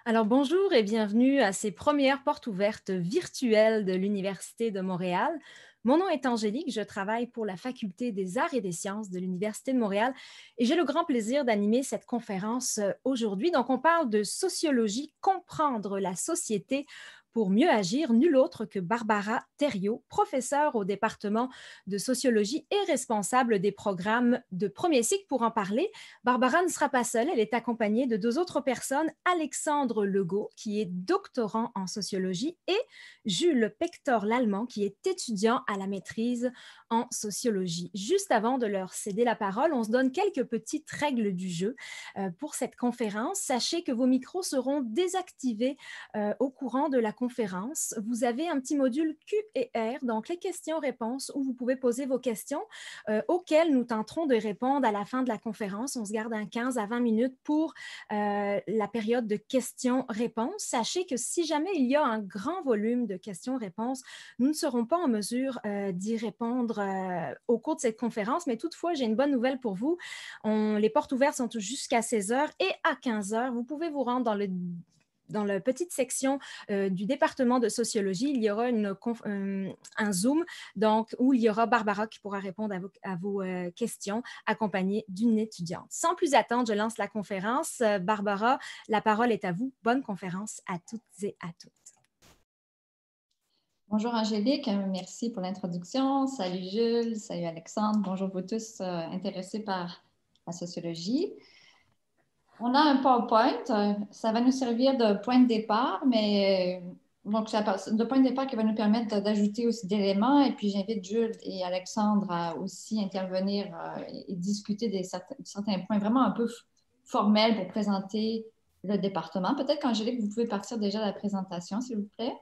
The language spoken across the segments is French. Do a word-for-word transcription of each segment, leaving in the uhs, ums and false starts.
Alors bonjour et bienvenue à ces premières portes ouvertes virtuelles de l'Université de Montréal. Mon nom est Angélique, je travaille pour la Faculté des arts et des sciences de l'Université de Montréal et j'ai le grand plaisir d'animer cette conférence euh, aujourd'hui. Donc on parle de sociologie, comprendre la société pour mieux agir, nul autre que Barbara Thériault, professeure au département de sociologie et responsable des programmes de premier cycle. Pour en parler, Barbara ne sera pas seule, elle est accompagnée de deux autres personnes, Alexandre Legault, qui est doctorant en sociologie, et Jules Pector l'Allemand, qui est étudiant à la maîtrise en sociologie. Juste avant de leur céder la parole, on se donne quelques petites règles du jeu euh, pour cette conférence. Sachez que vos micros seront désactivés euh, au courant de la conférence. Vous avez un petit module Q et R, donc les questions-réponses, où vous pouvez poser vos questions euh, auxquelles nous tenterons de répondre à la fin de la conférence. On se garde un quinze à vingt minutes pour euh, la période de questions-réponses. Sachez que si jamais il y a un grand volume de questions-réponses, nous ne serons pas en mesure euh, d'y répondre euh, au cours de cette conférence, mais toutefois, j'ai une bonne nouvelle pour vous. On, les portes ouvertes sont jusqu'à seize heures et à quinze heures, vous pouvez vous rendre dans le dans la petite section euh, du département de sociologie, il y aura une euh, un Zoom donc, où il y aura Barbara qui pourra répondre à vos, à vos euh, questions, accompagnée d'une étudiante. Sans plus attendre, je lance la conférence. Euh, Barbara, la parole est à vous. Bonne conférence à toutes et à tous. Bonjour Angélique, merci pour l'introduction. Salut Jules, salut Alexandre. Bonjour vous tous euh, intéressés par la sociologie. On a un PowerPoint, euh, ça va nous servir de point de départ, mais euh, donc de point de départ qui va nous permettre d'ajouter aussi d'éléments. Et puis j'invite Jules et Alexandre à aussi intervenir euh, et, et discuter des certains, certains points vraiment un peu formels pour présenter le département. Peut-être qu'Angélique, vous pouvez partir déjà de la présentation, s'il vous plaît.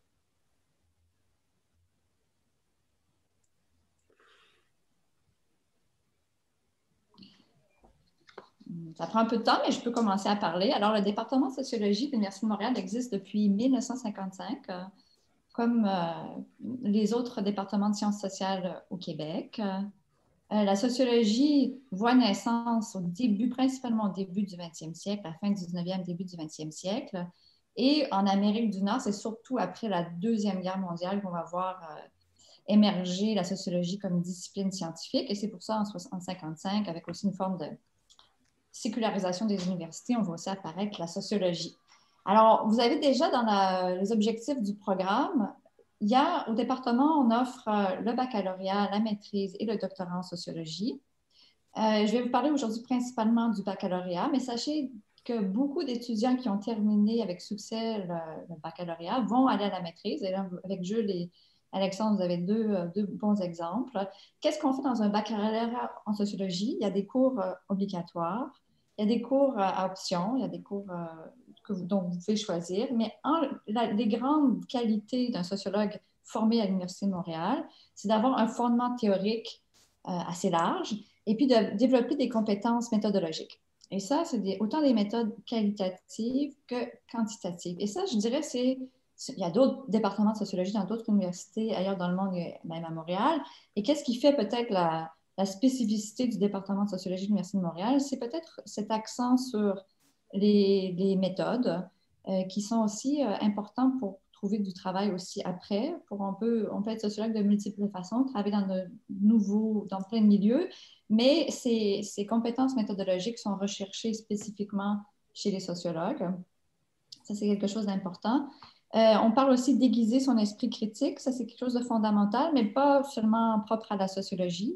Ça prend un peu de temps, mais je peux commencer à parler. Alors, le département de sociologie de l'Université de Montréal existe depuis mille neuf cent cinquante-cinq, euh, comme euh, les autres départements de sciences sociales au Québec. Euh, la sociologie voit naissance au début, principalement au début du vingtième siècle, à la fin du dix-neuvième, début du vingtième siècle. Et en Amérique du Nord, c'est surtout après la Deuxième Guerre mondiale qu'on va voir euh, émerger la sociologie comme discipline scientifique. Et c'est pour ça, en mille neuf cent cinquante-cinq, avec aussi une forme de sécularisation des universités, on voit aussi apparaître la sociologie. Alors, vous avez déjà dans la, les objectifs du programme, il y a au département, on offre euh, le baccalauréat, la maîtrise et le doctorat en sociologie. Euh, je vais vous parler aujourd'hui principalement du baccalauréat, mais sachez que beaucoup d'étudiants qui ont terminé avec succès le, le baccalauréat vont aller à la maîtrise. Et là, avec Jules et Alexandre, vous avez deux, deux bons exemples. Qu'est-ce qu'on fait dans un baccalauréat en sociologie? Il y a des cours euh, obligatoires, il y a des cours euh, à option, il y a des cours euh, que vous, dont vous pouvez choisir, mais en, la, les grandes qualités d'un sociologue formé à l'Université de Montréal, c'est d'avoir un fondement théorique euh, assez large et puis de développer des compétences méthodologiques. Et ça, c'est des, autant des méthodes qualitatives que quantitatives. Et ça, je dirais, c'est il y a d'autres départements de sociologie dans d'autres universités ailleurs dans le monde, même à Montréal. Et qu'est-ce qui fait peut-être la, la spécificité du département de sociologie de l'Université de Montréal? C'est peut-être cet accent sur les, les méthodes euh, qui sont aussi euh, importants pour trouver du travail aussi après. Pour, on, peut, on peut être sociologue de multiples façons, travailler dans de nouveaux, dans plein de milieux, mais ces, ces compétences méthodologiques sont recherchées spécifiquement chez les sociologues. Ça, c'est quelque chose d'important. Euh, on parle aussi d'aiguiser son esprit critique. Ça, c'est quelque chose de fondamental, mais pas seulement propre à la sociologie.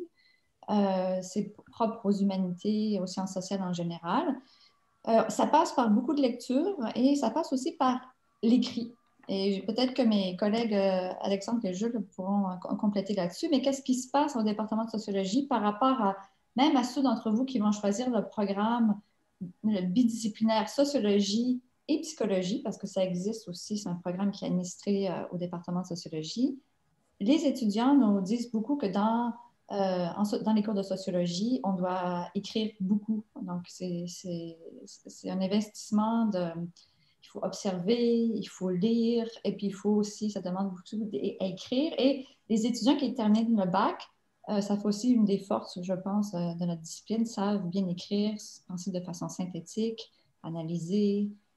Euh, c'est propre aux humanités et aux sciences sociales en général. Euh, ça passe par beaucoup de lectures et ça passe aussi par l'écrit. Et peut-être que mes collègues euh, Alexandre et Jules pourront euh, compléter là-dessus, mais qu'est-ce qui se passe au département de sociologie par rapport à même à ceux d'entre vous qui vont choisir le programme le bidisciplinaire sociologie et psychologie, parce que ça existe aussi, c'est un programme qui est administré euh, au département de sociologie. Les étudiants nous disent beaucoup que dans, euh, en, dans les cours de sociologie, on doit écrire beaucoup. Donc, c'est un investissement de... Il faut observer, il faut lire, et puis il faut aussi, ça demande beaucoup d'écrire. Et les étudiants qui terminent le bac, euh, ça fait aussi une des forces, je pense, de, de notre discipline, savent bien écrire, penser de façon synthétique, analyser,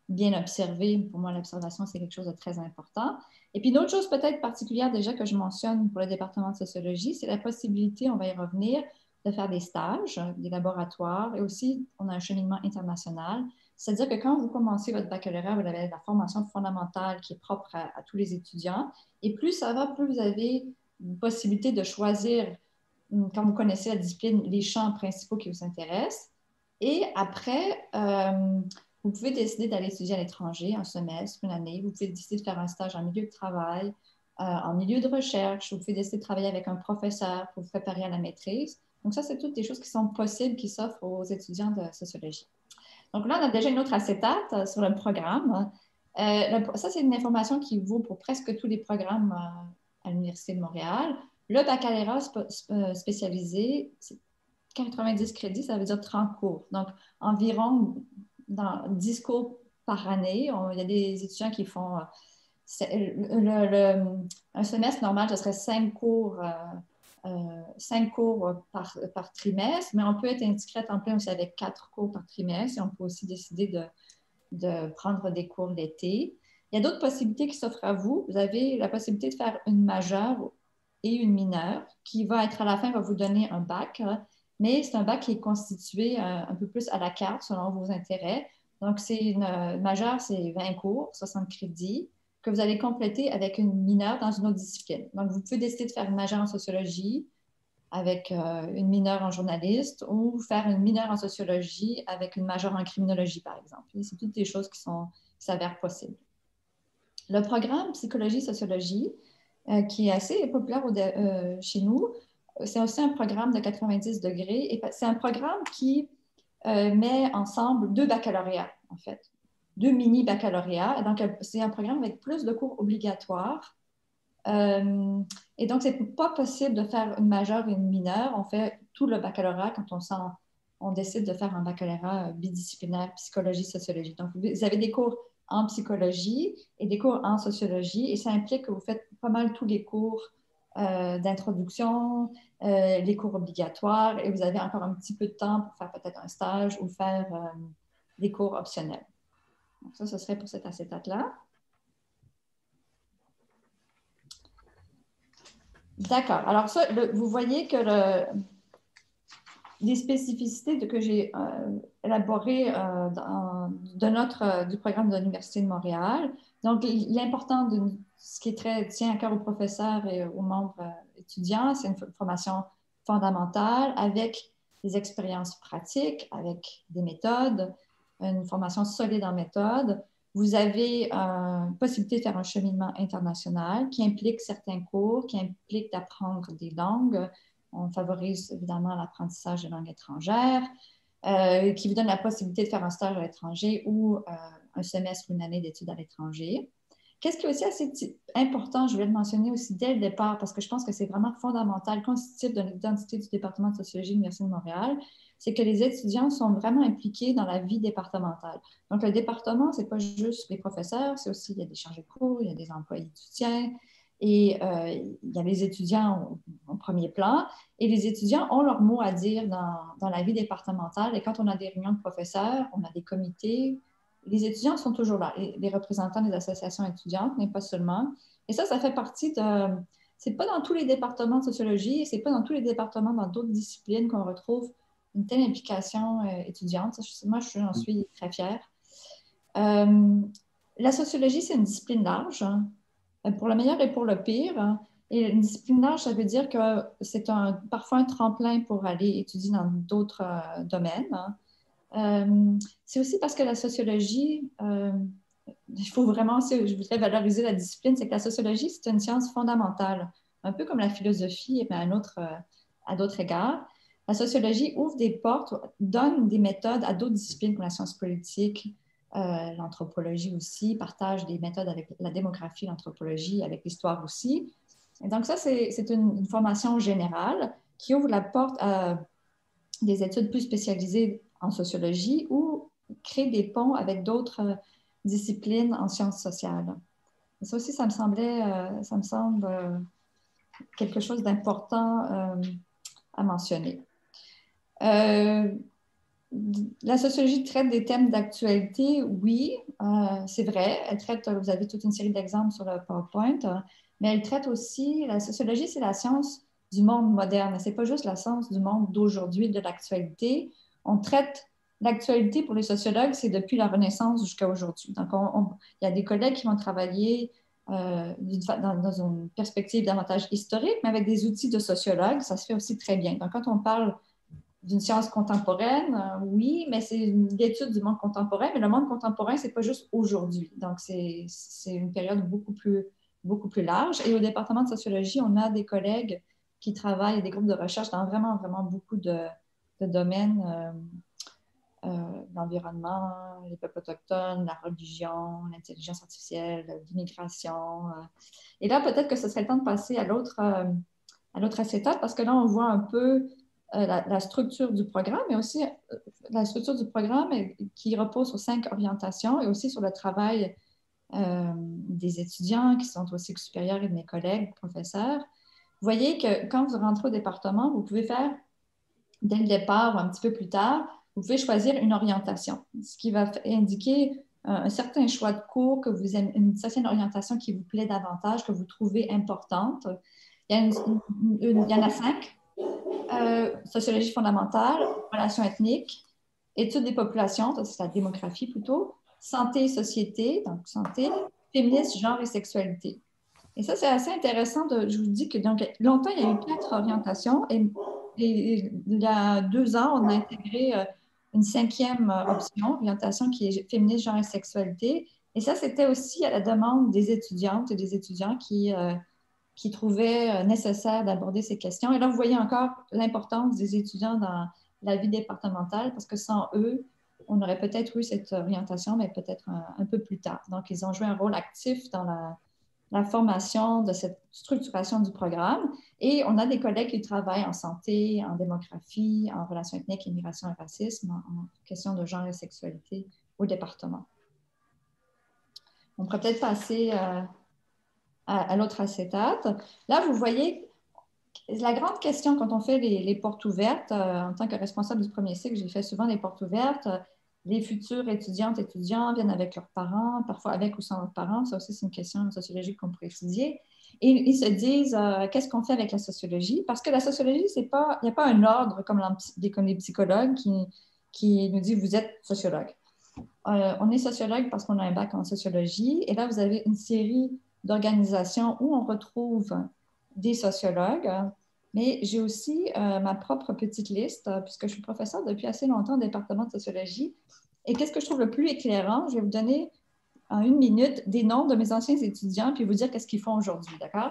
bien observer. Pour moi, l'observation, c'est quelque chose de très important. Et puis, une autre chose peut-être particulière déjà que je mentionne pour le département de sociologie, c'est la possibilité, on va y revenir, de faire des stages, des laboratoires, et aussi, on a un cheminement international. C'est-à-dire que quand vous commencez votre baccalauréat, vous avez la formation fondamentale qui est propre à, à tous les étudiants. Et plus ça va, plus vous avez une possibilité de choisir, quand vous connaissez la discipline, les champs principaux qui vous intéressent. Et après, euh, vous pouvez décider d'aller étudier à l'étranger un semestre, une année. Vous pouvez décider de faire un stage en milieu de travail, euh, en milieu de recherche. Vous pouvez décider de travailler avec un professeur pour vous préparer à la maîtrise. Donc ça, c'est toutes des choses qui sont possibles, qui s'offrent aux étudiants de sociologie. Donc là, on a déjà une autre acétate sur le programme. Euh, le, ça, c'est une information qui vaut pour presque tous les programmes euh, à l'Université de Montréal. Le baccalauréat sp spécialisé, c'est quatre-vingt-dix crédits, ça veut dire trente cours. Donc, environ dans dix cours par année. On, il y a des étudiants qui font... Euh, le, le, un semestre normal, ce serait cinq cours, euh, euh, cinq cours par, par trimestre, mais on peut être inscrit à temps plein aussi avec quatre cours par trimestre et on peut aussi décider de, de prendre des cours l'été. Il y a d'autres possibilités qui s'offrent à vous. Vous avez la possibilité de faire une majeure et une mineure qui va être à la fin, va vous donner un bac. Mais c'est un bac qui est constitué un, un peu plus à la carte selon vos intérêts. Donc, c'est une, une majeure, c'est vingt cours, soixante crédits, que vous allez compléter avec une mineure dans une autre discipline. Donc, vous pouvez décider de faire une majeure en sociologie avec euh, une mineure en journaliste ou faire une mineure en sociologie avec une majeure en criminologie, par exemple. C'est toutes des choses qui sont, qui s'avèrent possibles. Le programme psychologie-sociologie, euh, qui est assez populaire au de, euh, chez nous, c'est aussi un programme de quatre-vingt-dix degrés et c'est un programme qui euh, met ensemble deux baccalauréats, en fait, deux mini-baccalauréats. Donc, c'est un programme avec plus de cours obligatoires. Euh, et donc, c'est pas possible de faire une majeure et une mineure. On fait tout le baccalauréat quand on, sent, on décide de faire un baccalauréat bidisciplinaire psychologie-sociologie. Donc, vous avez des cours en psychologie et des cours en sociologie et ça implique que vous faites pas mal tous les cours euh, d'introduction, euh, les cours obligatoires et vous avez encore un petit peu de temps pour faire peut-être un stage ou faire euh, des cours optionnels. Donc, ça, ce serait pour cette acétate-là. D'accord. Alors ça, le, vous voyez que le, les spécificités de, que j'ai euh, élaborées euh, dans, de notre, euh, du programme de l'Université de Montréal. Donc, l'important de ce qui est très tient à cœur aux professeurs et aux membres euh, étudiants, c'est une formation fondamentale avec des expériences pratiques, avec des méthodes, une formation solide en méthode. Vous avez une euh, possibilité de faire un cheminement international qui implique certains cours, qui implique d'apprendre des langues. On favorise évidemment l'apprentissage de langues étrangères, euh, qui vous donne la possibilité de faire un stage à l'étranger ou euh, un semestre ou une année d'études à l'étranger. Qu'est-ce qui est aussi assez important, je voulais le mentionner aussi dès le départ, parce que je pense que c'est vraiment fondamental, constitutif de l'identité du département de sociologie de l'Université de Montréal, c'est que les étudiants sont vraiment impliqués dans la vie départementale. Donc, le département, ce n'est pas juste les professeurs, c'est aussi, il y a des chargés de cours, il y a des employés de soutien, et euh, il y a les étudiants au, au premier plan, et les étudiants ont leur mot à dire dans, dans la vie départementale, et quand on a des réunions de professeurs, on a des comités, les étudiants sont toujours là, les, les représentants des associations étudiantes, mais pas seulement. Et ça, ça fait partie de... C'est pas dans tous les départements de sociologie, et c'est pas dans tous les départements dans d'autres disciplines qu'on retrouve une telle implication euh, étudiante. Moi, j'en suis très fière. Euh, la sociologie, c'est une discipline large, hein, pour le meilleur et pour le pire. Hein. Et une discipline large, ça veut dire que c'est un, parfois un tremplin pour aller étudier dans d'autres euh, domaines. Hein. Euh, c'est aussi parce que la sociologie, euh, il faut vraiment, je voudrais valoriser la discipline, c'est que la sociologie, c'est une science fondamentale, un peu comme la philosophie, mais à, autre, à d'autres égards. La sociologie ouvre des portes, donne des méthodes à d'autres disciplines comme la science politique, euh, l'anthropologie aussi, partage des méthodes avec la démographie, l'anthropologie, avec l'histoire aussi. Et donc ça, c'est, c'est une, une formation générale qui ouvre la porte à des études plus spécialisées en sociologie ou crée des ponts avec d'autres disciplines en sciences sociales. Et ça aussi, ça me semblait, euh, ça me semble euh, quelque chose d'important euh, à mentionner. Euh, la sociologie traite des thèmes d'actualité, oui, euh, c'est vrai, elle traite, vous avez toute une série d'exemples sur le PowerPoint, euh, mais elle traite aussi, la sociologie, c'est la science du monde moderne. Ce n'est pas juste la science du monde d'aujourd'hui, de l'actualité. On traite l'actualité pour les sociologues, c'est depuis la Renaissance jusqu'à aujourd'hui. Donc, on, on, il y a des collègues qui vont travailler euh, dans, dans une perspective davantage historique, mais avec des outils de sociologue, ça se fait aussi très bien. Donc, quand on parle d'une science contemporaine, euh, oui, mais c'est l'étude du monde contemporain, mais le monde contemporain, c'est pas juste aujourd'hui. Donc, c'est une période beaucoup plus, beaucoup plus large. Et au département de sociologie, on a des collègues qui travaillent, des groupes de recherche dans vraiment, vraiment beaucoup de, de domaines, euh, euh, l'environnement, les peuples autochtones, la religion, l'intelligence artificielle, l'immigration. Euh. Et là, peut-être que ce serait le temps de passer à l'autre euh, à l'autre acétate, parce que là, on voit un peu euh, la, la structure du programme, mais aussi euh, la structure du programme qui repose sur cinq orientations et aussi sur le travail euh, des étudiants qui sont au cycle supérieur et de mes collègues professeurs. Vous voyez que quand vous rentrez au département, vous pouvez faire, dès le départ ou un petit peu plus tard, vous pouvez choisir une orientation, ce qui va indiquer un, un certain choix de cours, que vous aimez, une certaine orientation qui vous plaît davantage, que vous trouvez importante. Il y, a une, une, une, il y en a cinq. Euh, sociologie fondamentale, relations ethniques, études des populations, c'est la démographie plutôt, santé et société, donc santé, féminisme, genre et sexualité. Et ça, c'est assez intéressant. De, je vous dis que donc, longtemps, il y a eu quatre orientations et, et il y a deux ans, on a intégré euh, une cinquième option, orientation qui est féminisme, genre et sexualité. Et ça, c'était aussi à la demande des étudiantes et des étudiants qui, euh, qui trouvaient nécessaire d'aborder ces questions. Et là, vous voyez encore l'importance des étudiants dans la vie départementale, parce que sans eux, on aurait peut-être eu cette orientation, mais peut-être un, un peu plus tard. Donc, ils ont joué un rôle actif dans la, la formation de cette structuration du programme. Et on a des collègues qui travaillent en santé, en démographie, en relations ethniques, immigration et racisme, en, en question de genre et sexualité au département. On pourrait peut-être passer euh, à, à l'autre acétate. Là, vous voyez, la grande question quand on fait les, les portes ouvertes, euh, en tant que responsable du premier cycle, j'ai fait souvent des portes ouvertes. Les futurs étudiantes, étudiants viennent avec leurs parents, parfois avec ou sans leurs parents. Ça aussi, c'est une question sociologique qu'on pourrait étudier. Et ils se disent, euh, qu'est-ce qu'on fait avec la sociologie? Parce que la sociologie, c'est pas, il n'y a pas un ordre comme les psychologues qui, qui nous dit, vous êtes sociologue. Euh, on est sociologue parce qu'on a un bac en sociologie. Et là, vous avez une série d'organisations où on retrouve des sociologues, mais j'ai aussi euh, ma propre petite liste, euh, puisque je suis professeure depuis assez longtemps au département de sociologie. Et qu'est-ce que je trouve le plus éclairant? Je vais vous donner en une minute des noms de mes anciens étudiants, puis vous dire qu'est-ce qu'ils font aujourd'hui, d'accord?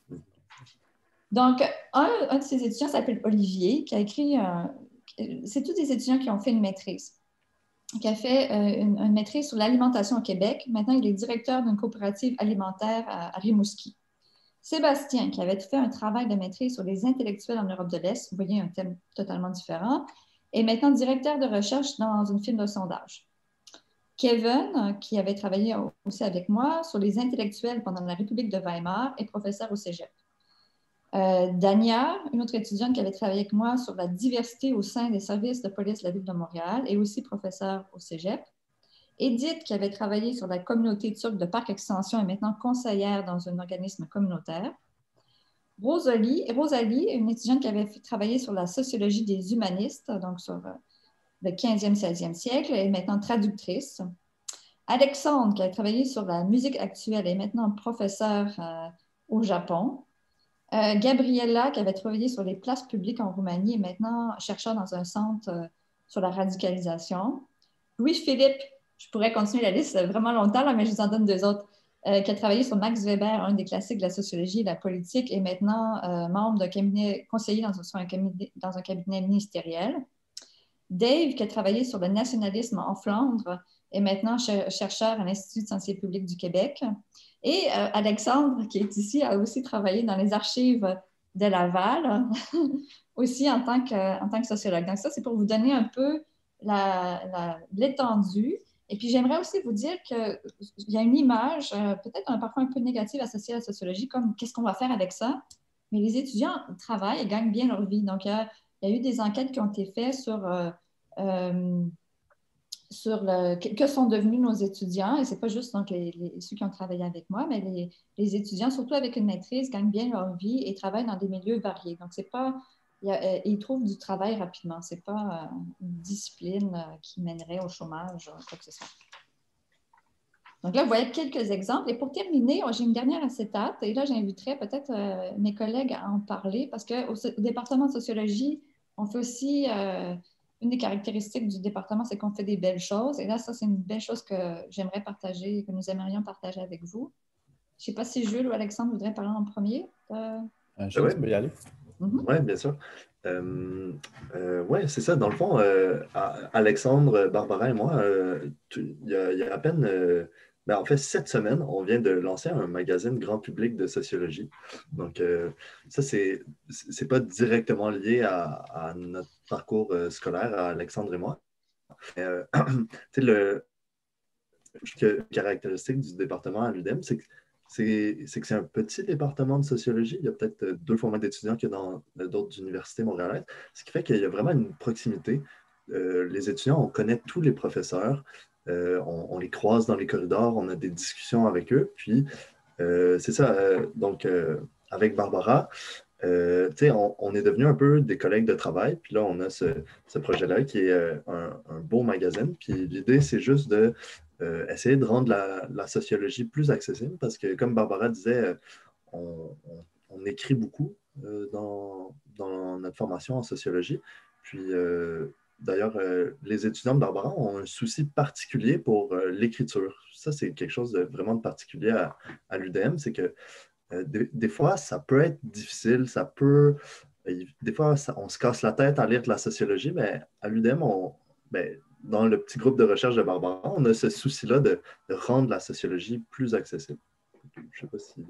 Donc, un, un de ces étudiants s'appelle Olivier, qui a écrit, euh, c'est tous des étudiants qui ont fait une maîtrise, qui a fait euh, une, une maîtrise sur l'alimentation au Québec. Maintenant, il est directeur d'une coopérative alimentaire à, à Rimouski. Sébastien, qui avait fait un travail de maîtrise sur les intellectuels en Europe de l'Est, vous voyez un thème totalement différent, est maintenant directeur de recherche dans une firme de sondage. Kevin, qui avait travaillé aussi avec moi sur les intellectuels pendant la République de Weimar, est professeur au Cégep. Euh, Dania, une autre étudiante qui avait travaillé avec moi sur la diversité au sein des services de police de la Ville de Montréal, est aussi professeure au Cégep. Edith, qui avait travaillé sur la communauté turque de Parc Extension, est maintenant conseillère dans un organisme communautaire. Rosalie, Rosalie, une étudiante qui avait travaillé sur la sociologie des humanistes, donc sur le quinzième, seizième siècle, est maintenant traductrice. Alexandre, qui a travaillé sur la musique actuelle, est maintenant professeure euh, au Japon. Euh, Gabriella, qui avait travaillé sur les places publiques en Roumanie, est maintenant chercheur dans un centre euh, sur la radicalisation. Louis-Philippe, je pourrais continuer la liste vraiment longtemps, là, mais je vous en donne deux autres, euh, qui a travaillé sur Max Weber, un des classiques de la sociologie et de la politique, et maintenant euh, membre d'un cabinet, conseiller dans un, cabinet, dans un cabinet ministériel. Dave, qui a travaillé sur le nationalisme en Flandre, est maintenant cher chercheur à l'Institut de santé publique du Québec. Et euh, Alexandre, qui est ici, a aussi travaillé dans les archives de Laval, aussi en tant, que, en tant que sociologue. Donc ça, c'est pour vous donner un peu l'étendue. Et puis, j'aimerais aussi vous dire qu'il y a une image, euh, peut-être un, parfois un peu négative associée à la sociologie, comme qu'est-ce qu'on va faire avec ça? Mais les étudiants travaillent et gagnent bien leur vie. Donc, il y a, il y a eu des enquêtes qui ont été faites sur, euh, euh, sur le, que sont devenus nos étudiants. Et ce n'est pas juste donc, les, les, ceux qui ont travaillé avec moi, mais les, les étudiants, surtout avec une maîtrise, gagnent bien leur vie et travaillent dans des milieux variés. Donc, c'est pas, il y a, euh, ils trouvent du travail rapidement. Ce n'est pas euh, une discipline euh, qui mènerait au chômage ou quoi que ce soit. Donc là, vous voyez quelques exemples. Et pour terminer, j'ai une dernière acétate. Et là, j'inviterai peut-être euh, mes collègues à en parler parce qu'au au département de sociologie, on fait aussi... Euh, une des caractéristiques du département, c'est qu'on fait des belles choses. Et là, ça, c'est une belle chose que j'aimerais partager, que nous aimerions partager avec vous. Je ne sais pas si Jules ou Alexandre voudraient parler en premier. Euh... Euh, Jules, tu peux y aller. Mm-hmm. Oui, bien sûr. Euh, euh, oui, c'est ça. Dans le fond, euh, Alexandre, Barbara et moi, il y, y a à peine... Euh, ben, en fait, cette semaine, on vient de lancer un magazine grand public de sociologie. Donc, euh, ça, c'est c'est pas directement lié à, à notre parcours euh, scolaire, à Alexandre et moi. Euh, le caractéristique du département à l'U D E M, c'est que c'est que c'est un petit département de sociologie. Il y a peut-être deux fois moins d'étudiants que dans d'autres universités montréalaises, ce qui fait qu'il y a vraiment une proximité. Euh, les étudiants, on connaît tous les professeurs. Euh, on, on les croise dans les corridors, on a des discussions avec eux. Puis, euh, c'est ça. Euh, donc, euh, avec Barbara, euh, on, on est devenus un peu des collègues de travail. Puis là, on a ce, ce projet-là qui est euh, un, un beau magazine. Puis l'idée, c'est juste de euh, essayer de rendre la, la sociologie plus accessible parce que, comme Barbara disait, on, on, on écrit beaucoup euh, dans, dans notre formation en sociologie. Puis, euh, D'ailleurs, euh, les étudiants de Barbara ont un souci particulier pour euh, l'écriture. Ça, c'est quelque chose de vraiment de particulier à, à l'U D E M, c'est que euh, des, des fois, ça peut être difficile, ça peut... Euh, des fois, ça, on se casse la tête à lire de la sociologie, mais à l'U D E M, on, ben, dans le petit groupe de recherche de Barbara, on a ce souci-là de, de rendre la sociologie plus accessible. Je ne sais pas si,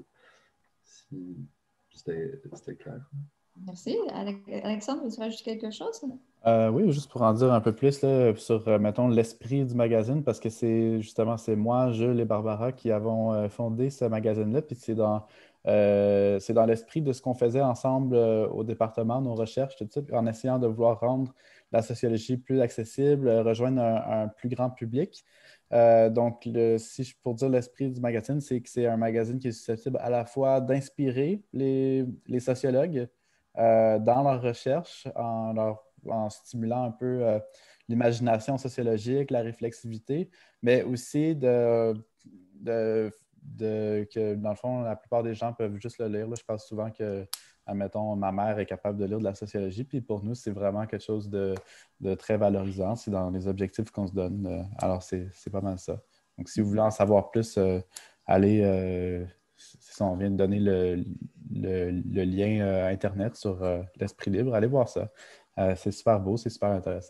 si c'était clair. Merci. Alexandre, veux-tu rajouter quelque chose? Euh, oui, juste pour en dire un peu plus là, sur, euh, mettons, l'esprit du magazine, parce que c'est justement, c'est moi, Jules et Barbara qui avons euh, fondé ce magazine-là, puis c'est dans, euh, c'est dans l'esprit de ce qu'on faisait ensemble euh, au département, nos recherches, tout ça, en essayant de vouloir rendre la sociologie plus accessible, euh, rejoindre un, un plus grand public. Euh, donc, le, si je, pour dire l'esprit du magazine, c'est que c'est un magazine qui est susceptible à la fois d'inspirer les, les sociologues euh, dans leurs recherches, en leur en stimulant un peu euh, l'imagination sociologique, la réflexivité, mais aussi de, de, de, que, dans le fond, la plupart des gens peuvent juste le lire. Là, je pense souvent que, admettons, ma mère est capable de lire de la sociologie, puis pour nous, c'est vraiment quelque chose de, de très valorisant. C'est dans les objectifs qu'on se donne. Alors, c'est pas mal ça. Donc, si vous voulez en savoir plus, euh, allez... Euh, si on vient de donner le, le, le lien euh, Internet sur euh, l'Esprit libre, allez voir ça. Euh, c'est super beau, c'est super intéressant.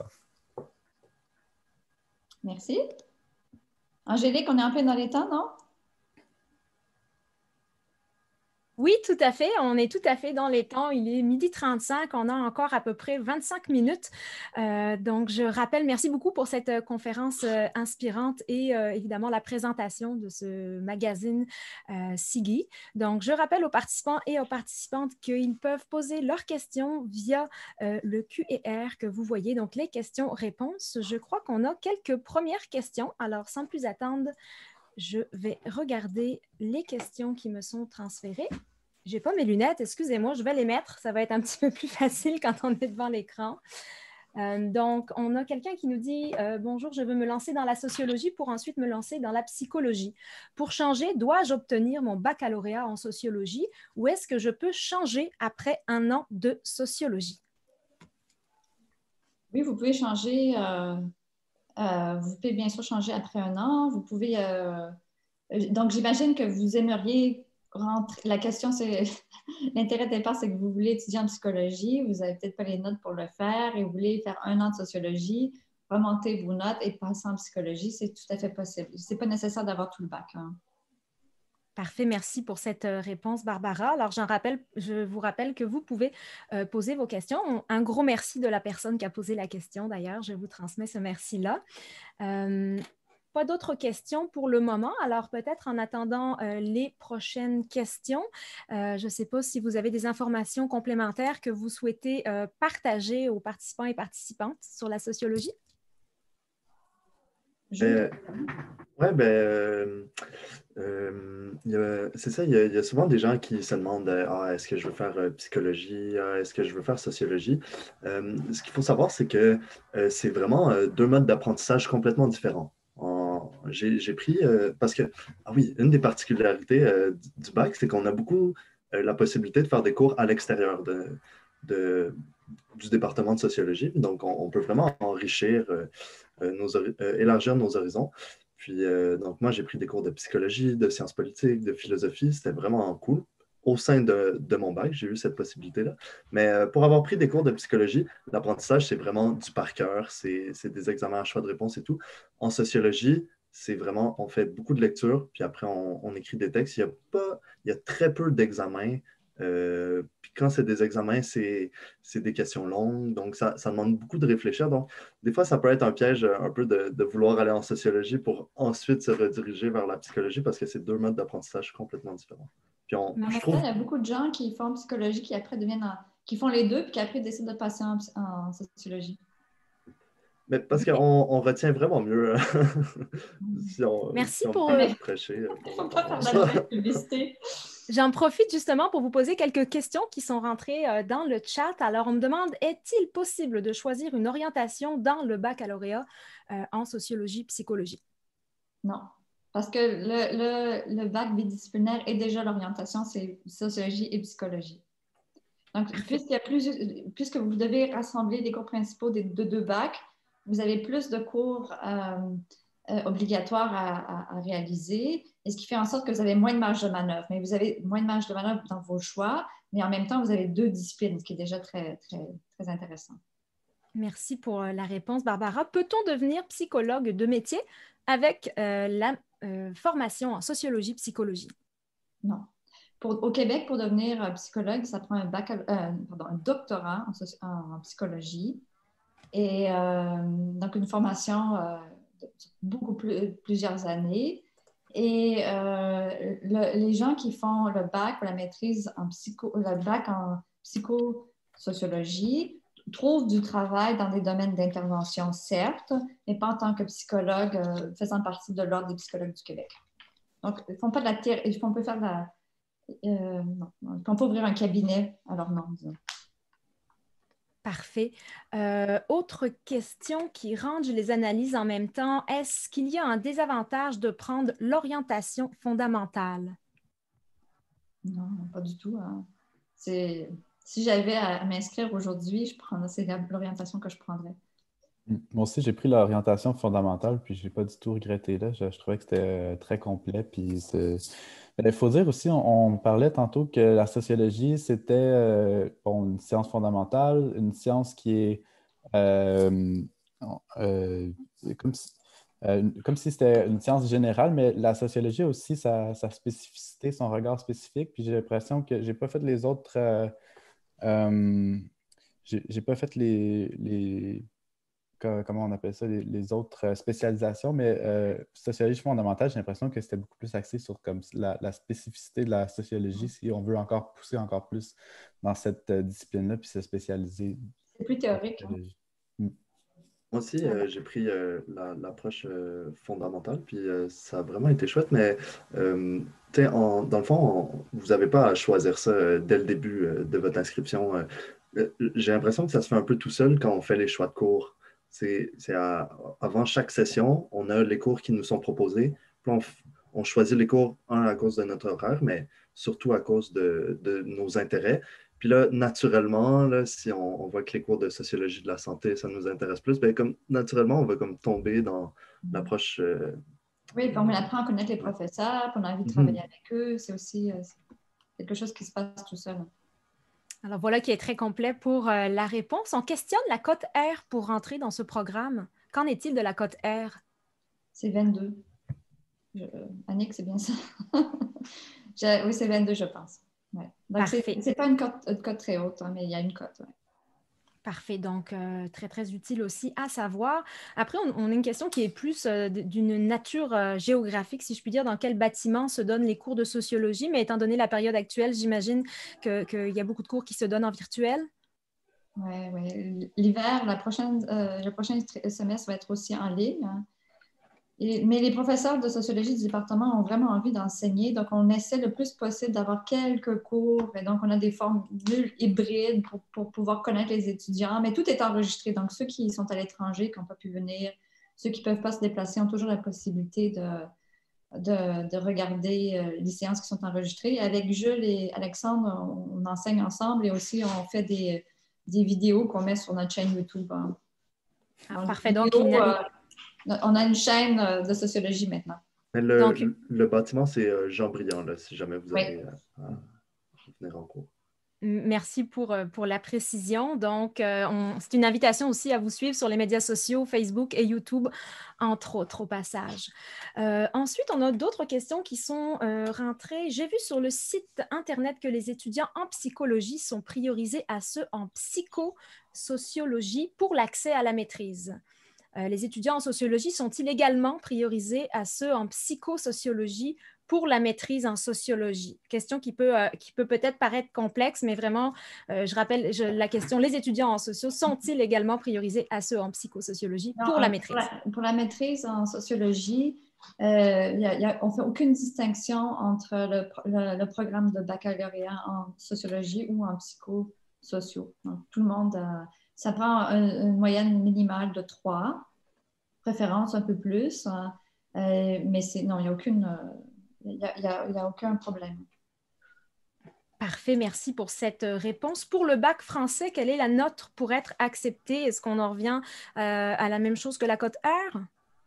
Merci. Angélique, on est en plein dans les temps, non? Oui, tout à fait. On est tout à fait dans les temps. Il est midi trente-cinq. On a encore à peu près vingt-cinq minutes. Euh, donc, je rappelle, merci beaucoup pour cette euh, conférence euh, inspirante et euh, évidemment la présentation de ce magazine euh, Siggy. Donc, je rappelle aux participants et aux participantes qu'ils peuvent poser leurs questions via euh, le Q R que vous voyez. Donc, les questions-réponses. Je crois qu'on a quelques premières questions. Alors, sans plus attendre, je vais regarder les questions qui me sont transférées. Je n'ai pas mes lunettes, excusez-moi, je vais les mettre. Ça va être un petit peu plus facile quand on est devant l'écran. Euh, donc, on a quelqu'un qui nous dit euh, « Bonjour, je veux me lancer dans la sociologie pour ensuite me lancer dans la psychologie. Pour changer, dois-je obtenir mon baccalauréat en sociologie ou est-ce que je peux changer après un an de sociologie? » Oui, vous pouvez changer... Euh... Euh, vous pouvez bien sûr changer après un an. Vous pouvez. Euh, donc, j'imagine que vous aimeriez rentrer. La question, c'est. L'intérêt de départ, c'est que vous voulez étudier en psychologie. Vous n'avez peut-être pas les notes pour le faire et vous voulez faire un an de sociologie, remonter vos notes et passer en psychologie. C'est tout à fait possible. Ce n'est pas nécessaire d'avoir tout le bac. Hein. Parfait, merci pour cette réponse, Barbara. Alors, j'en rappelle, je vous rappelle que vous pouvez euh, poser vos questions. Un gros merci de la personne qui a posé la question, d'ailleurs. Je vous transmets ce merci-là. Euh, pas d'autres questions pour le moment. Alors, peut-être en attendant euh, les prochaines questions, euh, je ne sais pas si vous avez des informations complémentaires que vous souhaitez euh, partager aux participants et participantes sur la sociologie. Euh, ouais, ben, euh, euh, il y a- c'est ça, il y, a, il y a souvent des gens qui se demandent euh, ah, est-ce que je veux faire euh, psychologie, ah, est-ce que je veux faire sociologie? Euh, ce qu'il faut savoir, c'est que euh, c'est vraiment euh, deux modes d'apprentissage complètement différents. En- j'ai, j'ai pris, euh, parce que, ah oui, une des particularités euh, du du bac, c'est qu'on a beaucoup euh, la possibilité de faire des cours à l'extérieur de, de- du département de sociologie. Donc, on, on peut vraiment enrichir, euh, euh, nos, hori- euh, élargir nos horizons. Puis, euh, donc, moi, j'ai pris des cours de psychologie, de sciences politiques, de philosophie. C'était vraiment cool. Au sein de, de mon bac, j'ai eu cette possibilité-là. Mais euh, pour avoir pris des cours de psychologie, l'apprentissage, c'est vraiment du par cœur. C'est c'est des examens à choix de réponse et tout. En sociologie, c'est vraiment, on fait beaucoup de lectures, puis après, on, on écrit des textes. Il y a pas, il y a très peu d'examens. Euh, puis quand c'est des examens, c'est c'est des questions longues. Donc, ça, ça demande beaucoup de réfléchir. Donc, des fois, ça peut être un piège euh, un peu de, de vouloir aller en sociologie pour ensuite se rediriger vers la psychologie parce que c'est deux modes d'apprentissage complètement différents. Puis on, Mais en je même temps, trouve, il y a beaucoup de gens qui font psychologie, qui après deviennent en- qui font les deux, puis qui après décident de passer en, en sociologie. mais parce qu'on on retient vraiment mieux euh, si on, Merci si on pour... peut euh, Mais prêcher euh, il pour ne faut notre pas faire de paroisse. la mauvaise publicité. J'en profite justement pour vous poser quelques questions qui sont rentrées euh, dans le chat. Alors, on me demande, est-il possible de choisir une orientation dans le baccalauréat euh, en sociologie, psychologie? Non. Parce que le, le, le bac bidisciplinaire est déjà l'orientation, c'est sociologie et psychologie. Donc, puisqu'il y a plus, puisque vous devez rassembler les cours principaux des, de deux bacs, vous avez plus de cours euh, euh, obligatoires à, à, à réaliser, et ce qui fait en sorte que vous avez moins de marge de manœuvre. Mais vous avez moins de marge de manœuvre dans vos choix, mais en même temps, vous avez deux disciplines, ce qui est déjà très, très, très intéressant. Merci pour euh, la réponse, Barbara. Peut-on devenir psychologue de métier avec euh, la euh, formation en sociologie, psychologie? Non. Pour, au Québec, pour devenir euh, psychologue, ça prend un, bacal, euh, pardon, un doctorat en, en, en psychologie et euh, donc une formation euh, de beaucoup plus, plusieurs années. Et euh, le, les gens qui font le bac ou la maîtrise en psycho, le bac en psychosociologie trouvent du travail dans des domaines d'intervention, certes, mais pas en tant que psychologue euh, faisant partie de l'Ordre des psychologues du Québec. Donc, ils font pas de la thé- ils font, on peut faire de la euh, non, on peut ouvrir un cabinet, alors non, disons. Parfait. Euh, autre question qui range les analyses en même temps. Est-ce qu'il y a un désavantage de prendre l'orientation fondamentale? Non, pas du tout. Hein. C'est, si j'avais à, à m'inscrire aujourd'hui, je prendrais, c'est l'orientation que je prendrais. Moi aussi, j'ai pris l'orientation fondamentale, puis je n'ai pas du tout regretté là. Je, je trouvais que c'était euh, très complet. Puis c'est- il faut dire aussi, on, on parlait tantôt que la sociologie, c'était euh, bon, une science fondamentale, une science qui est euh, euh, comme si, euh, une- comme si c'était une science générale, mais la sociologie a aussi sa, sa spécificité, son regard spécifique. Puis j'ai l'impression que j'ai pas fait les autres. Euh, euh, j'ai j'ai pas fait les, les co- comment on appelle ça, les, les autres euh, spécialisations, mais euh, sociologie fondamentale, j'ai l'impression que c'était beaucoup plus axé sur comme la, la spécificité de la sociologie, si on veut encore pousser encore plus dans cette euh, discipline-là, puis se spécialiser C'est plus en théorique. Hein. sociologie. Mm. Moi aussi, euh, j'ai pris euh, la- l'approche euh, fondamentale, puis euh, ça a vraiment été chouette, mais euh, tu sais, en- dans le fond, on- vous n'avez pas à choisir ça euh, dès le début euh, de votre inscription. euh. Euh, J'ai l'impression que ça se fait un peu tout seul quand on fait les choix de cours. C'est, c'est à- avant chaque session, on a les cours qui nous sont proposés, puis on, f- on choisit les cours, un, à cause de notre horaire, mais surtout à cause de, de nos intérêts. Puis là, naturellement, là, si on, on voit que les cours de sociologie de la santé, ça nous intéresse plus, bien, comme naturellement, on va comme tomber dans l'approche. euh, Oui, puis on apprend à connaître les ouais. professeurs, puis on a envie de Mhm. travailler avec eux. C'est aussi euh, c'est quelque chose qui se passe tout seul. Alors voilà qui est très complet pour euh, la réponse. On questionne la cote R pour rentrer dans ce programme. Qu'en est-il de la cote R? C'est vingt-deux. Je, Annick, c'est bien ça? Je, oui, c'est vingt-deux, je pense. Ouais. Donc, c'est Parfait. c'est pas une cote, une cote très haute, hein, mais il y a une cote. Ouais. Parfait, donc euh, très, très utile aussi à savoir. Après, on, on a une question qui est plus euh, d'une nature euh, géographique, si je puis dire, dans quel bâtiment se donnent les cours de sociologie, mais étant donné la période actuelle, j'imagine que, qu'il y a beaucoup de cours qui se donnent en virtuel. Oui, ouais. L'hiver, la prochaine, euh, le prochain semestre va être aussi en ligne. Hein. Et, mais les professeurs de sociologie du département ont vraiment envie d'enseigner, donc on essaie le plus possible d'avoir quelques cours, et donc on a des formules hybrides pour, pour pouvoir connaître les étudiants, mais tout est enregistré, donc ceux qui sont à l'étranger, qui n'ont pas pu venir, ceux qui ne peuvent pas se déplacer ont toujours la possibilité de, de, de regarder euh, les séances qui sont enregistrées. Avec Jules et Alexandre, on, on enseigne ensemble et aussi on fait des, des vidéos qu'on met sur notre chaîne YouTube. Hein. Ah, donc, parfait, donc vidéos, il n'y a... euh, on a une chaîne de sociologie maintenant. Mais le, Donc, le bâtiment, c'est euh, Jean Briand, là, si jamais vous avez oui. à, à venir en cours. Merci pour, pour la précision. Donc, euh, on- c'est une invitation aussi à vous suivre sur les médias sociaux, Facebook et YouTube, entre autres, au passage. Euh, ensuite, on a d'autres questions qui sont euh, rentrées. J'ai vu sur le site Internet que les étudiants en psychologie sont priorisés à ceux en psychosociologie pour l'accès à la maîtrise. Euh, les étudiants en sociologie sont-ils également priorisés à ceux en psychosociologie pour la maîtrise en sociologie? Question qui peut, euh, qui peut peut-être paraître complexe, mais vraiment, euh, je rappelle je, la question, les étudiants en socio sont-ils également priorisés à ceux en psychosociologie Non, pour la euh, maîtrise? Pour la, pour la maîtrise en sociologie, euh, y a, y a, on ne fait aucune distinction entre le, le, le programme de baccalauréat en sociologie ou en psychosociaux. Donc, tout le monde, euh, ça prend un, une moyenne minimale de trois, préférence un peu plus, hein, euh, mais c'est, non, il n'y a, aucune, euh, y a, y a, y a aucun problème. Parfait, merci pour cette réponse. Pour le bac français, quelle est la note pour être accepté? Est-ce qu'on en revient euh, à la même chose que la cote R?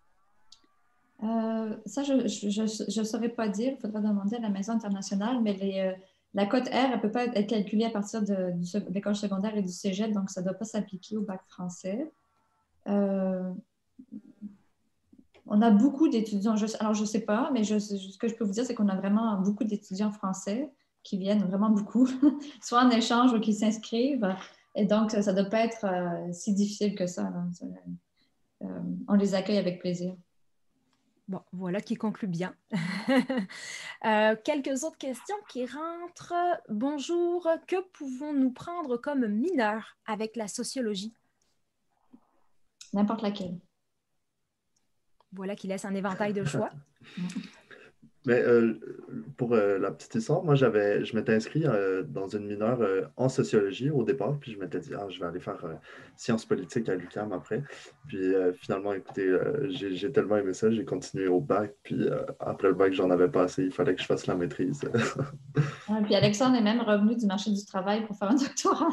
Euh, ça, je ne saurais pas dire. Il faudra demander à la Maison internationale, mais les, euh, la cote R, elle ne peut pas être calculée à partir de, de, de l'école secondaire et du cégep, donc ça ne doit pas s'appliquer au bac français. Euh, on a beaucoup d'étudiants, je, alors je ne sais pas, mais je, ce que je peux vous dire, c'est qu'on a vraiment beaucoup d'étudiants français qui viennent, vraiment beaucoup, soit en échange ou qui s'inscrivent. Et donc, ça ne doit pas être euh, si difficile que ça. Euh, on les accueille avec plaisir. Bon, voilà qui conclut bien. euh, quelques autres questions qui rentrent. Bonjour, que pouvons-nous prendre comme mineur avec la sociologie? N'importe laquelle. Voilà qui laisse un éventail de choix. Mais euh, pour euh, la petite histoire, moi, j'avais, je m'étais inscrit euh, dans une mineure euh, en sociologie au départ, puis je m'étais dit, ah, je vais aller faire euh, sciences politiques à l'U Q A M après. Puis euh, finalement, écoutez, euh, j'ai, j'ai tellement aimé ça, j'ai continué au bac, puis euh, après le bac, j'en avais pas assez, il fallait que je fasse la maîtrise. Ouais, puis Alexandre est même revenu du marché du travail pour faire un doctorat.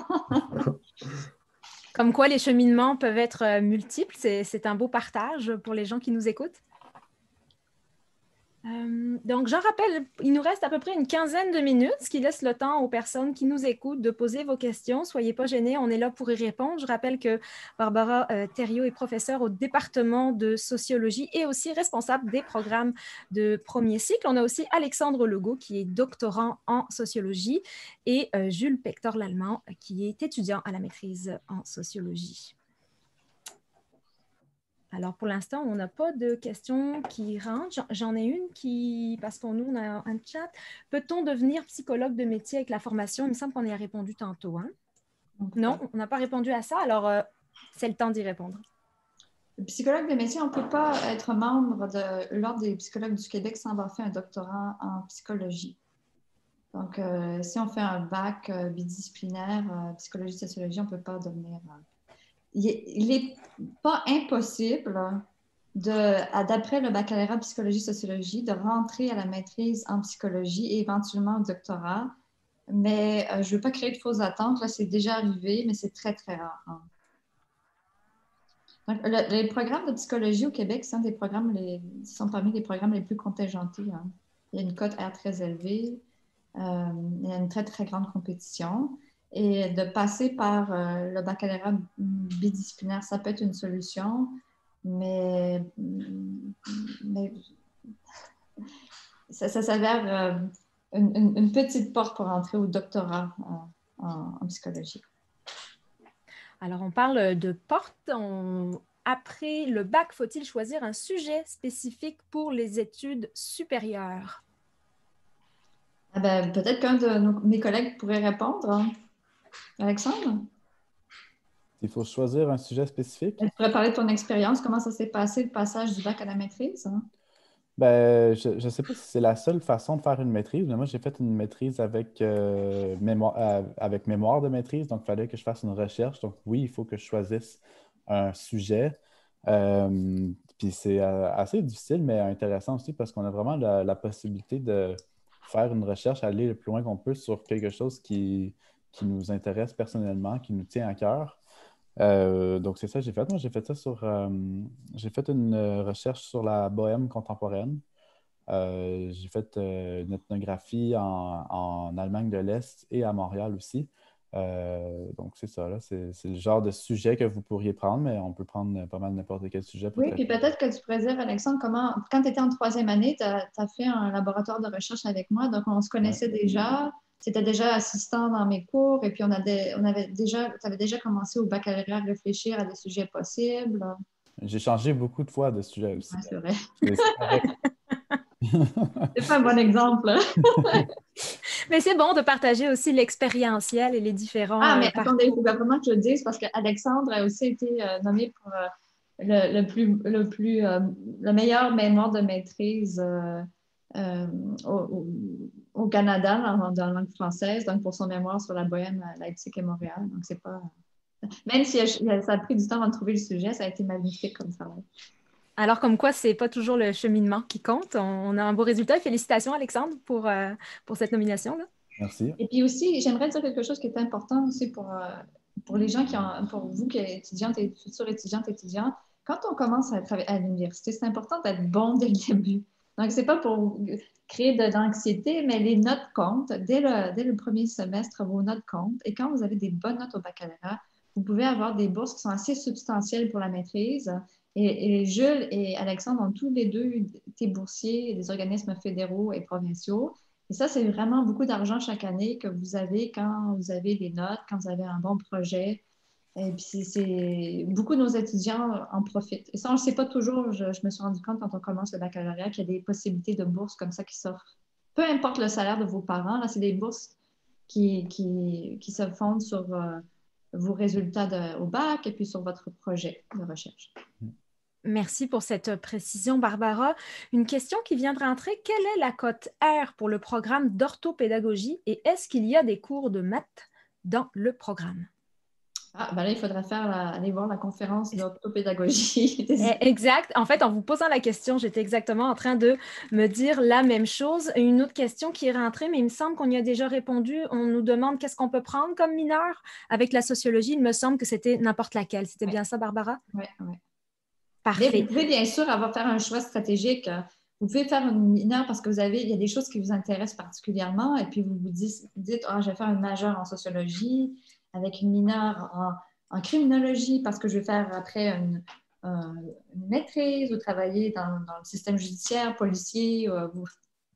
Comme quoi, les cheminements peuvent être multiples. C'est, c'est un beau partage pour les gens qui nous écoutent. Euh, donc, j'en rappelle, il nous reste à peu près une quinzaine de minutes, ce qui laisse le temps aux personnes qui nous écoutent de poser vos questions. Soyez pas gênés, on est là pour y répondre. Je rappelle que Barbara euh, Thériault est professeure au département de sociologie et aussi responsable des programmes de premier cycle. On a aussi Alexandre Legault, qui est doctorant en sociologie, et euh, Jules Pector-Lallemand, qui est étudiant à la maîtrise en sociologie. Alors, pour l'instant, on n'a pas de questions qui rentrent. J'en ai une qui, parce qu'on nous, on a un chat. Peut-on devenir psychologue de métier avec la formation? Il me semble qu'on y a répondu tantôt. Hein? Non, on n'a pas répondu à ça. Alors, euh, c'est le temps d'y répondre. Le psychologue de métier, on ne peut pas être membre de l'Ordre des psychologues du Québec sans avoir fait un doctorat en psychologie. Donc, euh, si on fait un bac euh, bidisciplinaire, euh, psychologie, sociologie, on ne peut pas devenir... Euh, il n'est pas impossible, de, d'après le baccalauréat psychologie, sociologie, de rentrer à la maîtrise en psychologie et éventuellement au doctorat. Mais euh, je ne veux pas créer de fausses attentes. Là, c'est déjà arrivé, mais c'est très, très rare. Hein. Donc, le, les programmes de psychologie au Québec sont, des programmes les, sont parmi les programmes les plus contingentés. Hein. Il y a une cote R très élevée. Euh, il y a une très, très grande compétition. Et de passer par euh, le baccalauréat bidisciplinaire, ça peut être une solution, mais, mais ça, ça s'avère euh, une, une, une petite porte pour entrer au doctorat en, en, en psychologie. Alors, on parle de porte. On... Après le bac, faut-il choisir un sujet spécifique pour les études supérieures? Ah ben, peut-être qu'un de nos, mes collègues pourrait répondre. Hein? Alexandre? Il faut choisir un sujet spécifique. Tu pourrais parler de ton expérience, comment ça s'est passé, le passage du bac à la maîtrise? Hein? Ben, je ne sais pas si c'est la seule façon de faire une maîtrise, mais moi, j'ai fait une maîtrise avec, euh, mémoire, euh, avec mémoire de maîtrise, donc il fallait que je fasse une recherche. Donc oui, il faut que je choisisse un sujet. Euh, puis c'est euh, assez difficile, mais intéressant aussi parce qu'on a vraiment la, la possibilité de faire une recherche, aller le plus loin qu'on peut sur quelque chose qui, qui nous intéresse personnellement, qui nous tient à cœur. Euh, donc, c'est ça que j'ai fait. Moi, j'ai fait ça sur. euh, j'ai fait une euh, recherche sur la bohème contemporaine. Euh, j'ai fait euh, une ethnographie en, en Allemagne de l'Est et à Montréal aussi. Euh, donc, c'est ça, là. C'est, c'est le genre de sujet que vous pourriez prendre, mais on peut prendre pas mal n'importe quel sujet pour Oui, puis traiter. peut-être que tu pourrais dire, Alexandre, comment, quand tu étais en troisième année, tu as fait un laboratoire de recherche avec moi, donc on se Ouais. connaissait déjà. Tu étais déjà assistant dans mes cours et puis on, a des- on avait déjà, tu avais déjà commencé au baccalauréat à réfléchir à des sujets possibles. J'ai changé beaucoup de fois de sujet aussi. Ouais, c'est vrai. C'est c'est correct. C'est pas un bon exemple. Mais c'est bon de partager aussi l'expérientiel et les différents Ah, euh, mais parcours. attendez, il faut vraiment que je le dise parce qu'Alexandre a aussi été euh, nommé pour euh, le, le plus, le plus, euh, le meilleur mémoire de maîtrise euh, euh, au, au- au Canada dans, dans la langue française, donc pour son mémoire sur la Bohème, Leipzig et Montréal. Donc, c'est pas. Même si ça a pris du temps avant de trouver le sujet, ça a été magnifique comme travail. Alors, comme quoi, c'est pas toujours le cheminement qui compte. On, on a un beau résultat. Félicitations, Alexandre, pour, euh, pour cette nomination-là. Merci. Et puis aussi, j'aimerais dire quelque chose qui est important aussi pour, euh, pour les gens qui ont, pour vous qui êtes étudiantes et futures étudiantes et étudiants. Quand on commence à travailler à l'université, c'est important d'être bon dès le début. Donc, c'est pas pour créer de l'anxiété, mais les notes comptent. Dès le, dès le premier semestre, vos notes comptent. Et quand vous avez des bonnes notes au baccalauréat, vous pouvez avoir des bourses qui sont assez substantielles pour la maîtrise. Et, et Jules et Alexandre ont tous les deux été boursiers des organismes fédéraux et provinciaux. Et ça, c'est vraiment beaucoup d'argent chaque année que vous avez quand vous avez des notes, quand vous avez un bon projet. Et puis, c'est beaucoup de nos étudiants en profitent. Et ça, on ne le sait pas toujours. Je, je me suis rendu compte quand on commence le baccalauréat qu'il y a des possibilités de bourses comme ça qui s'offrent. Peu importe le salaire de vos parents, là, c'est des bourses qui, qui, qui se fondent sur euh, vos résultats de- au bac et puis sur votre projet de recherche. Merci pour cette précision, Barbara. Une question qui vient de rentrer. Quelle est la cote R pour le programme d'orthopédagogie et est-ce qu'il y a des cours de maths dans le programme? Ah, ben là, il faudrait faire la- aller voir la conférence d'orthopédagogie. Exact. En fait, en vous posant la question, j'étais exactement en train de me dire la même chose. Une autre question qui est rentrée, mais il me semble qu'on y a déjà répondu. On nous demande qu'est-ce qu'on peut prendre comme mineur avec la sociologie. Il me semble que c'était n'importe laquelle. C'était bien ça, Barbara? Oui, oui. Parfait. Mais vous pouvez bien sûr avoir faire un choix stratégique. Vous pouvez faire une mineure parce que vous avez, il y a des choses qui vous intéressent particulièrement et puis vous vous dites, dites ah, je vais faire une majeure en sociologie avec une mineure en, en criminologie parce que je vais faire après une, euh, une maîtrise ou travailler dans, dans le système judiciaire, policier. Euh, vous...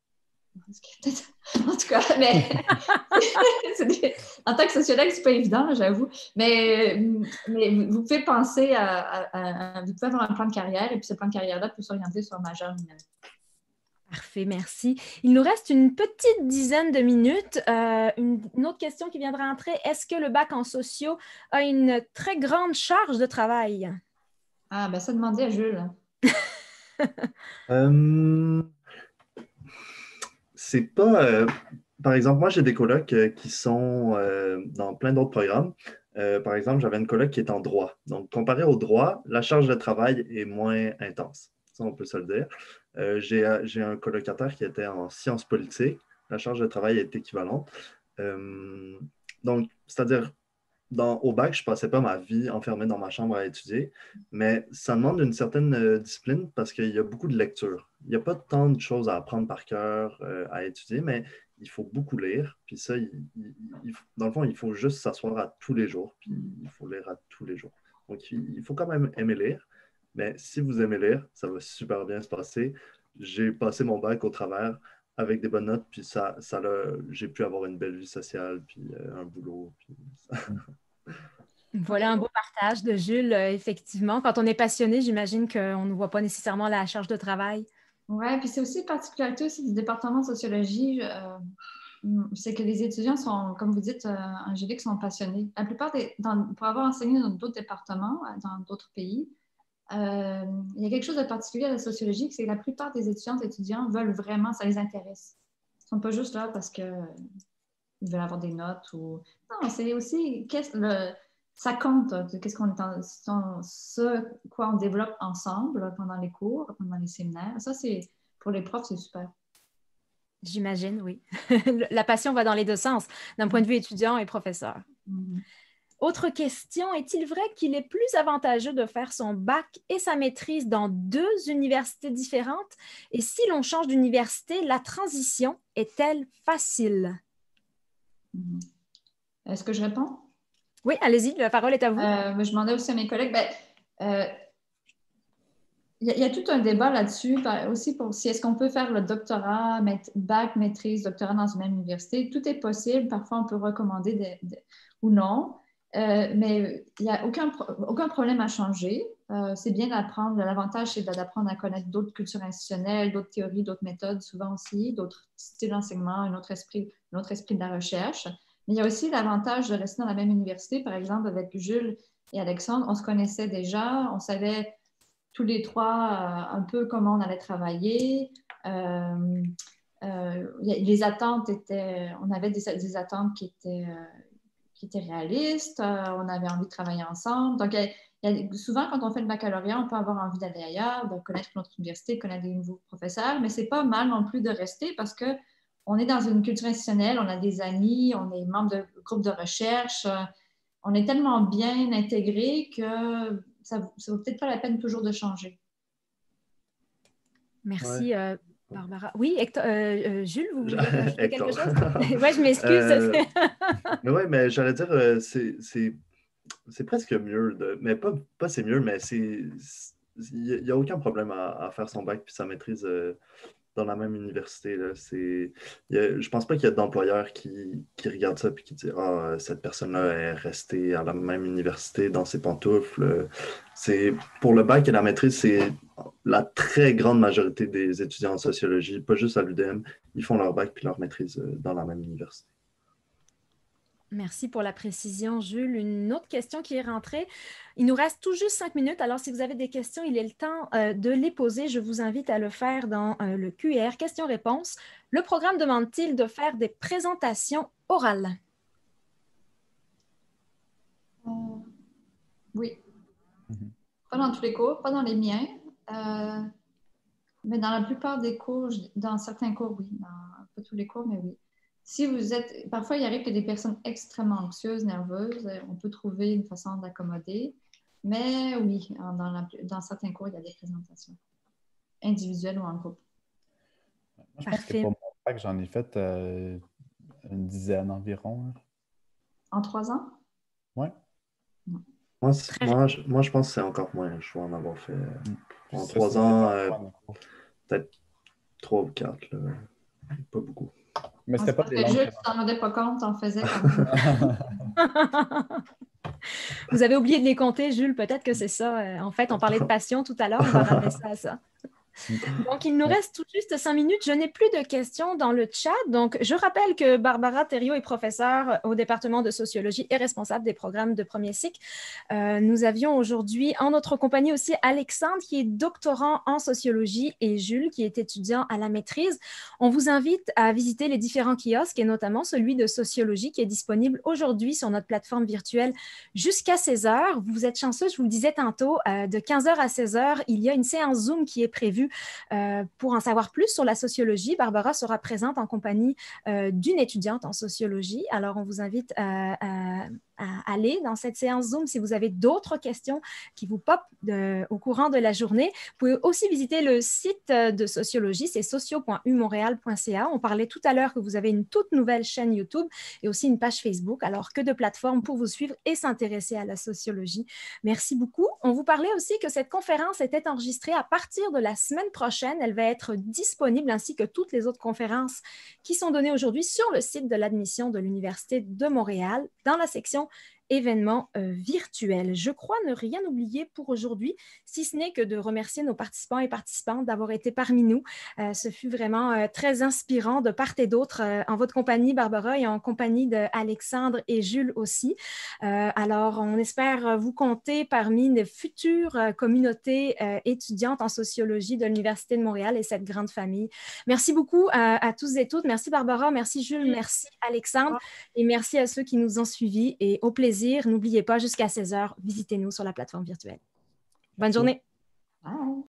En tout cas, mais des... en tant que sociologue, c'est pas évident, j'avoue. Mais, mais vous pouvez penser à, à, à, vous pouvez avoir un plan de carrière et puis ce plan de carrière-là peut s'orienter sur un majeur mineur. Parfait, merci. Il nous reste une petite dizaine de minutes. Euh, une, une autre question qui vient de rentrer. Est-ce que le bac en sociaux a une très grande charge de travail? Ah, ben ça demandait à Jules. euh, c'est pas... Euh, par exemple, moi, j'ai des colocs euh, qui sont euh, dans plein d'autres programmes. Euh, par exemple, j'avais une coloc qui est en droit. Donc, comparé au droit, la charge de travail est moins intense. Ça, on peut se le dire. Euh, j'ai, j'ai un colocataire qui était en sciences politiques. La charge de travail est équivalente. Euh, donc, c'est-à-dire, dans, au bac, je ne passais pas ma vie enfermée dans ma chambre à étudier, mais ça demande une certaine euh, discipline parce qu'il y a beaucoup de lecture. Il n'y a pas tant de choses à apprendre par cœur, euh, à étudier, mais il faut beaucoup lire. Puis ça, il, il, il, dans le fond, il faut juste s'asseoir à tous les jours, puis il faut lire à tous les jours. Donc, il, il faut quand même aimer lire, mais si vous aimez lire, ça va super bien se passer. J'ai passé mon bac au travers avec des bonnes notes, puis ça, ça j'ai pu avoir une belle vie sociale, puis euh, un boulot. Puis ça... Voilà un beau partage de Jules, euh, effectivement. Quand on est passionné, j'imagine qu'on ne voit pas nécessairement la charge de travail. Oui, puis c'est aussi une particularité aussi du département de sociologie. Euh, c'est que les étudiants sont, comme vous dites, euh, Angélique, sont passionnés. La plupart des, dans, pour avoir enseigné dans d'autres départements, dans d'autres pays, euh, il y a quelque chose de particulier à la sociologie, c'est que la plupart des étudiantes et étudiants veulent vraiment, ça les intéresse. Ils ne sont pas juste là parce qu'ils veulent avoir des notes ou... Non, c'est aussi, qu'est-ce, le, ça compte, qu'est-ce qu'on est en, ce quoi on développe ensemble pendant les cours, pendant les séminaires. Ça, c'est, pour les profs, c'est super. J'imagine, oui. La passion va dans les deux sens, d'un point de vue étudiant et professeur. Mm-hmm. Autre question, est-il vrai qu'il est plus avantageux de faire son bac et sa maîtrise dans deux universités différentes? Et si l'on change d'université, la transition est-elle facile? Mm-hmm. Est-ce que je réponds? Oui, allez-y, la parole est à vous. Euh, je demandais aussi à mes collègues, ben, euh, il y, y a tout un débat là-dessus, aussi pour si est-ce qu'on peut faire le doctorat, bac, maîtrise, doctorat dans une même université. Tout est possible. Parfois, on peut recommander de, de, ou non. Euh, mais il n'y a aucun, aucun problème à changer. Euh, c'est bien d'apprendre. L'avantage, c'est d'apprendre à connaître d'autres cultures institutionnelles, d'autres théories, d'autres méthodes, souvent aussi, d'autres styles d'enseignement, un autre esprit, un autre esprit de la recherche. Mais il y a aussi l'avantage de rester dans la même université. Par exemple, avec Jules et Alexandre, on se connaissait déjà, on savait tous les trois euh, un peu comment on allait travailler. Euh, euh, les attentes étaient, on avait des, des attentes qui étaient, euh, qui étaient réalistes, euh, on avait envie de travailler ensemble. Donc, il y a, il y a, souvent, quand on fait le baccalauréat, on peut avoir envie d'aller ailleurs, de connaître notre université, de connaître des nouveaux professeurs, mais c'est pas mal non plus de rester parce qu'on est dans une culture institutionnelle, on a des amis, on est membre de groupes de recherche, euh, on est tellement bien intégrés que ça ne vaut peut-être pas la peine toujours de changer. Merci, ouais. euh, Barbara. Oui, Hector, euh, euh, Jules, vous voulez ajouter quelque chose? Oui, je m'excuse. Euh, mais oui, mais j'allais dire, euh, c'est, c'est, c'est presque mieux, de, mais pas, pas c'est mieux, mais c'est, il n'y a aucun problème à, à faire son bac puis sa maîtrise euh, dans la même université. Là. C'est, y a, je pense pas qu'il y a d'employeurs qui, qui regardent ça et qui disent « Ah, cette personne-là est restée à la même université dans ses pantoufles. » C'est, pour le bac et la maîtrise, c'est la très grande majorité des étudiants en sociologie, pas juste à l'U D M, ils font leur bac puis leur maîtrise dans la même université. Merci pour la précision, Jules. Une autre question qui est rentrée. Il nous reste tout juste cinq minutes. Alors, si vous avez des questions, il est le temps euh, de les poser. Je vous invite à le faire dans euh, le Q R, questions-réponses. Le programme demande-t-il de faire des présentations orales? Euh, oui. Mm-hmm. Pas dans tous les cours, pas dans les miens. Euh, mais dans la plupart des cours, dans certains cours, oui. Dans, pas tous les cours, mais oui. Si vous êtes, parfois, il arrive que des personnes extrêmement anxieuses, nerveuses, on peut trouver une façon d'accommoder. Mais oui, dans, la, dans certains cours, il y a des présentations individuelles ou en groupe. Moi, je pense Parfait. que pour mon bac, j'en ai fait euh, une dizaine environ. En trois ans? Oui. Moi, moi, je, moi, je pense que c'est encore moins. Je vais en avoir fait euh, en ça, trois ans, euh, peut-être trois ou quatre. Là. Pas beaucoup. Mais c'était pas des langues. Juste, tu t'en rendais pas compte, t'en faisais quand même. Vous avez oublié de les compter, Jules, peut-être que c'est ça. En fait, on parlait de passion tout à l'heure, on va ramener ça à ça. Donc, il nous reste tout juste cinq minutes. Je n'ai plus de questions dans le chat. Donc, je rappelle que Barbara Thériault est professeure au département de sociologie et responsable des programmes de premier cycle. Euh, nous avions aujourd'hui en notre compagnie aussi Alexandre, qui est doctorant en sociologie, et Jules, qui est étudiant à la maîtrise. On vous invite à visiter les différents kiosques, et notamment celui de sociologie, qui est disponible aujourd'hui sur notre plateforme virtuelle jusqu'à seize heures. Vous êtes chanceux, je vous le disais tantôt, euh, de quinze heures à seize heures, il y a une séance Zoom qui est prévue. Euh, pour en savoir plus sur la sociologie, Barbara sera présente en compagnie euh, d'une étudiante en sociologie. Alors, on vous invite à, à, à aller dans cette séance Zoom si vous avez d'autres questions qui vous popent de, au courant de la journée. Vous pouvez aussi visiter le site de sociologie, c'est socio point u montréal point c a. On parlait tout à l'heure que vous avez une toute nouvelle chaîne YouTube et aussi une page Facebook. Alors, que de plateformes pour vous suivre et s'intéresser à la sociologie. Merci beaucoup. On vous parlait aussi que cette conférence était enregistrée à partir de la semaine prochaine. Elle va être disponible ainsi que toutes les autres conférences qui sont données aujourd'hui sur le site de l'admission de l'Université de Montréal dans la section événement euh, virtuel. Je crois ne rien oublier pour aujourd'hui, si ce n'est que de remercier nos participants et participantes d'avoir été parmi nous. Euh, ce fut vraiment euh, très inspirant de part et d'autre, euh, en votre compagnie, Barbara, et en compagnie d'Alexandre et Jules aussi. Euh, alors, on espère vous compter parmi les futures euh, communautés euh, étudiantes en sociologie de l'Université de Montréal et cette grande famille. Merci beaucoup à, à tous et toutes. Merci Barbara, merci Jules, merci Alexandre et merci à ceux qui nous ont suivis et au plaisir. N'oubliez pas, jusqu'à seize heures, visitez-nous sur la plateforme virtuelle. Bonne journée. Bye.